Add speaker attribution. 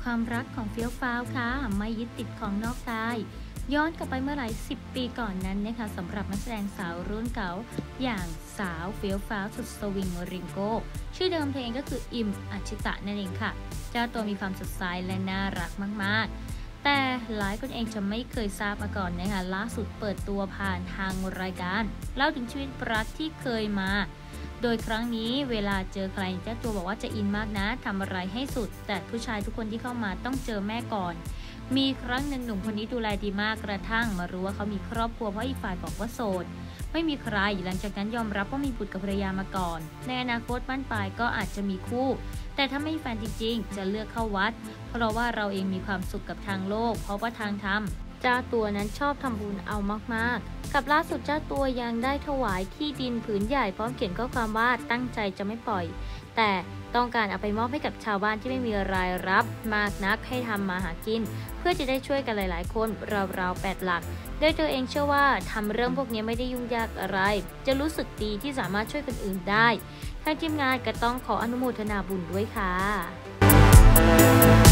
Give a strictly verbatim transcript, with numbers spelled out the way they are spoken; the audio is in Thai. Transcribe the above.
Speaker 1: ความรักของเฟี้ยวฟ้าวค่ะไม่ยึดติดของนอกกายย้อนกลับไปเมื่อหลายสิบปีก่อนนั้นนะคะสำหรับนักแสดงสาวรุ่นเก่าอย่างสาวเฟี้ยวฟ้าวสุดสวิงริงโก้ชื่อเดิมเธอเองก็คืออิมอัชิตะนั่นเองค่ะเจ้าตัวมีความสดใสและน่ารักมากๆแต่หลายคนเองจะไม่เคยทราบมาก่อนนะคะล่าสุดเปิดตัวผ่านทางรายการเล่าถึงชีวิตรักที่เคยมาโดยครั้งนี้เวลาเจอใครเจ้าตัวบอกว่าจะอินมากนะทำอะไรให้สุดแต่ผู้ชายทุกคนที่เข้ามาต้องเจอแม่ก่อนมีครั้งหนึ่งหนุ่มคนนี้ดูแลดีมากกระทั่งมารู้ว่าเขามีครอบครัวเพราะอีกฝ่ายบอกว่าโสดไม่มีใครหลังจากนั้นยอมรับว่ามีบุตรกับภรรยามาก่อนในอนาคตบ้านปลายก็อาจจะมีคู่แต่ถ้าไม่มีแฟนจริงๆจะเลือกเข้าวัดเพราะว่าเราเองมีความสุขกับทางโลกเพราะว่าทางธรรมเจ้าตัวนั้นชอบทำบุญเอามากๆกับล่าสุดเจ้าตัวยังได้ถวายที่ดินผืนใหญ่พร้อมเขียนข้อความว่าตั้งใจจะไม่ปล่อยแต่ต้องการเอาไปมอบให้กับชาวบ้านที่ไม่มีรายรับมากนักให้ทำมาหากินเพื่อจะได้ช่วยกันหลายๆคนราวๆแปดหลักโดยเธอเองเชื่อว่าทำเรื่องพวกนี้ไม่ได้ยุ่งยากอะไรจะรู้สึกดีที่สามารถช่วยคนอื่นได้ทางทีมงานก็ต้องขออนุโมทนาบุญด้วยค่ะ